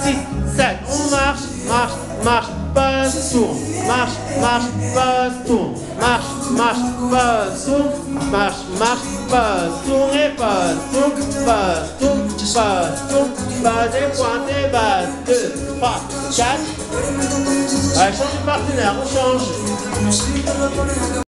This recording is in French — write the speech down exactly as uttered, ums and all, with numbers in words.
six, sept. On marche, marche, marche, pause, tourne. Marche, marche, pause, tourne. Marche, marche, pause, tourne. Marche, marche, pause, tourne et pause, tourne, pause, tourne, pause, tourne, pause et pointe et base. deux, trois, quatre. Allez, change de partenaire, on change.